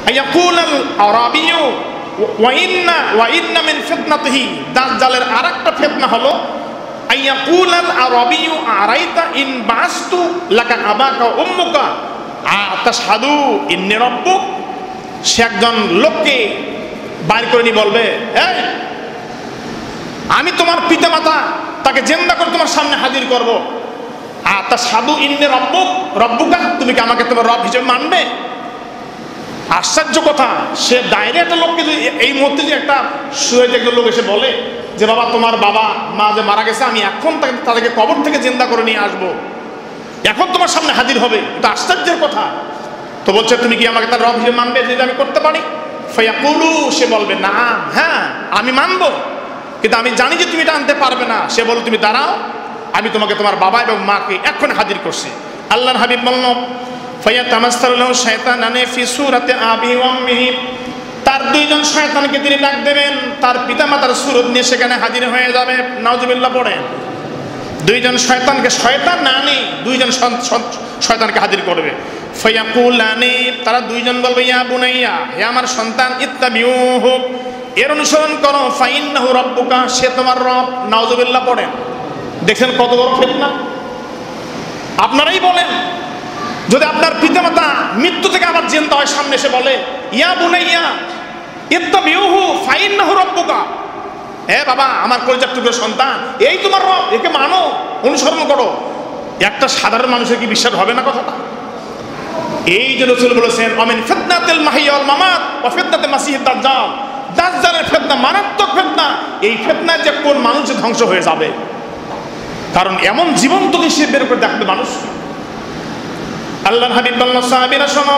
আয়াকুলাল আরাবিয়্যু ওয়া ইন্না মিন ফিতনাতিহি, দাজ্জালের আরেকটা ফিতনা হলো আয়াকুলাল আরাবিয়্যু আরাইতা ইন বাসতু লাকা আবাকা উম্মুকা আতাশহাদু ইন্নী রাব্বুক। সে একজন লোককে বাইর করে নিয়ে বলবে, এই আমি তোমার পিতামাতা তাকে জিন্দা করে তোমার সামনে হাজির করব, আতাশহাদু ইন্নী রাব্বুক রব্বুকা, তুমি কি আমাকে তোমার রব হিসেবে মানবে? আশ্চর্য কথা, সে ডাইরেক্ট লোককে যদি এই মুহূর্তে যে একটা সুয়েট একজন লোক এসে বলে যে বাবা তোমার বাবা মা যে মারা গেছে, আমি এখন তাদেরকে কবর থেকে জিন্দা করে নিয়ে আসবো, এখন তোমার সামনে হাজির হবে, এটা আশ্চর্যের কথা। তো বলছে তুমি কি আমাকে তার রব হিসেবে মানবে যদি আমি করতে পারি? ফায়াকুলু, সে বলবে না, হ্যাঁ আমি মানবো, কিন্তু আমি জানি যে তুমি এটা আনতে পারবে না। সে বলল তুমি দাঁড়াও, আমি তোমাকে তোমার বাবা এবং মাকে এখন হাজির করছি। আল্লাহর হাবিব বলল ফায়াতামাসসালু লাহু শাইতানান ফি সূরাতি আবিহি ওয়া উম্মিহি, তার দুইজন শয়তানকে তিনি ডাক দেবেন, তার পিতামাতার সুরত নিয়ে সেখানে হাজির হয়ে যাবে। নাউজুবিল্লাহ পড়েন। দুইজন শয়তানকে, শয়তান না নেই, দুইজন শয়তানকে হাজির করবে। ফায়াকুলানি, তারা দুইজন বলবে ইয়া বুনাইয়া, হে আমার সন্তান, ইত্তাবিউহু, এর অনুসরণ করো, ফাইন্নাহু রাব্বুকা, সে তোমার রব। নাউজুবিল্লাহ পড়েন। দেখেন কত বড় ফিতনা। আপনারাই বলেন, যদি আপনার পিতামাতা মৃত্যু থেকে আবার জিন্দা হয়, সামনে এসে বলে ইয়া বুনাইয়া ইত্তাবিউহু ফাইন্নাহু রাব্বুকা, হে বাবা আমার কলিজার টুকরো সন্তান, এই তোমার রব, একে মানো, অনুসরণ করো, একটা সাধারণ মানুষের কি বিশ্বাস হবে না কথাটা? এই যে রাসূল বলেছেন আমিন ফিতনাতিল মাহইয়া ওয়াল মামাত ওয়া ফিতনাতিল মাসিহিদ দাজ্জাল, দাজ্জালের ফিতনা মারাত্মক ফিতনা। এই ফিতনায় যে কোন মানুষ ধ্বংস হয়ে যাবে, কারণ এমন জীবন্ত দৃশ্য বের করে দেখাবে মানুষ। আল্লাহর হাবিব বললেন সাহাবীরা শোনো,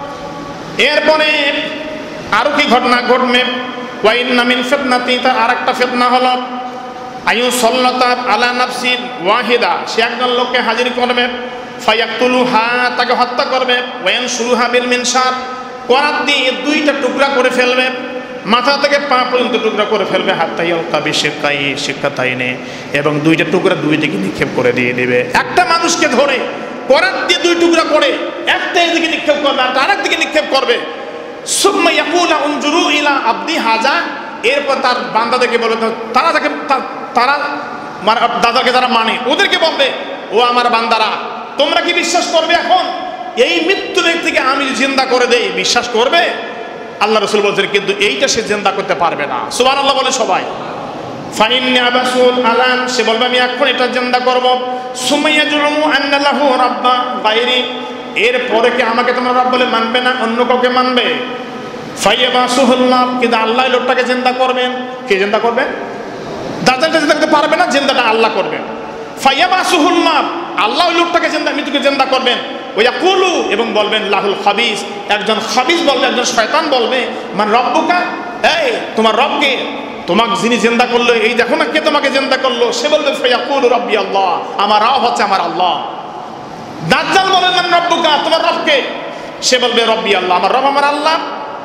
এরপরে আরো কি ঘটনা ঘটবে? ওয়া ইন্না মিন ফিতনাতি, তার আরেকটা ফিতনা হলো আয়ুসাল্লাতা আলা নাফসিন ওয়াহিদা, সে একজন লোককে হাজির করবে, ফায়াকতুলুহা, তাকে হত্যা করবে, ওয়ায়ানসুরুহা বিল মিনশার, করাত দিয়ে দুইটা টুকরা করে ফেলবে, মাথা থেকে পা পর্যন্ত টুকরা করে ফেলবে, হাত্তা ইয়ালকা বিশিক্কাই শিক্কাতাইনে, এবং দুইটা টুকরা দুই দিকে নিক্ষেপ করে দিয়ে দিবে। একটা মানুষকে ধরে করাত দিয়ে দুই টুকরা করে একটা এদিকে নিক্ষেপ করবে আর আরেক দিকে নিক্ষেপ করবে। সুম্মা ইয়াকুলা উনজুরু ইলা আবদি হাজা, এরপর তার বান্দাদেরকে বলবে, তারা যাকে তারা দাদাকে যারা মানে ওদেরকে বলবে, ও আমার বান্দারা তোমরা কি বিশ্বাস করবে এখন এই মৃত্যু ব্যক্তিকে আমি জিন্দা করে দেই, বিশ্বাস করবে? আল্লাহ রাসূল বলছেন কিন্তু এইটা সে জিন্দা করতে পারবে না। সুবহানাল্লাহ বলে সবাই। ফাইন্নি আবাসুল আলান, সে বলবে আমি এখন এটা জিন্দা করব। সুমাইয়া জুমু আন্না লাহু রাব্বা গায়রি, এরপরে কি আমাকে তোমরা রব বলে মানবে না, অন্য কাউকে মানবে? ফাইয়াবাসুহুল্লাহ, কিন্তু আল্লাহ লোকটাকে জিন্দা করবেন। কে জিন্দা করবেন? দাজ্জালটা জিন্দা করতে পারবে না, জিন্দাটা আল্লাহ করবেন। ফাইয়াবাসুহুল্লাহ, আল্লাহ ওই লোকটাকে জিন্দা, মৃত্যুকে জিন্দা করবেন। ওয়াকুলু, এবং বলবেন লাহুল খাবিস, একজন খাবিস বলবে, একজন শয়তান বলবে, মান রব্বুকা, এই তোমার রবকে, তোমাকে যিনি জিন্দা করলো, এই দেখো না কে তোমাকে জিন্দা করলো। সে বলবে ফায়াকুলু রাব্বি আল্লাহ, আমার রব হচ্ছে আমার আল্লাহ। দাজ্জাল বলবে মান রব্বুকা, তোমার রবকে? সে বলবে রব্বি আল্লাহ, আমার রব আমার আল্লাহ।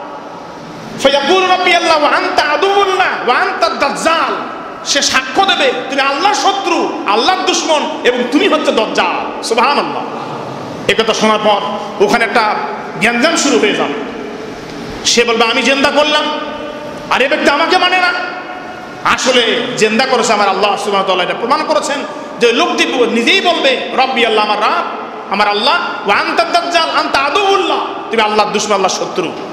ফায়াকুলু রাব্বি আল্লাহ ওয়া আনতা আদুউল্লাহ ওয়া আনতা দাজ্জাল, সে সাক্ষ্য দেবে তুমি আল্লাহর শত্রু, আল্লাহর দুশমন, এবং তুমি হচ্ছে দাজ্জাল। সুবহানাল্লাহ। এই কথা শোনার পর ওখানে একটা জ্ঞানজাম শুরু হয়ে যাবে। সে বলবে আমি জিন্দা করলাম, আর এ ব্যক্তি আমাকে মানে না। আসলে জিন্দা করেছে আমার আল্লাহ সুবহানাহু ওয়া তাআলা, এটা প্রমাণ করেছেন যে লোকটি নিজেই বলবে রব্বি আল্লাহ, আমার রব আমার আল্লাহ, ওয়া আনতা দাজ্জাল আনতা আদুউল্লাহ, তুমি আল্লাহর দুশমন, আল্লাহর শত্রু।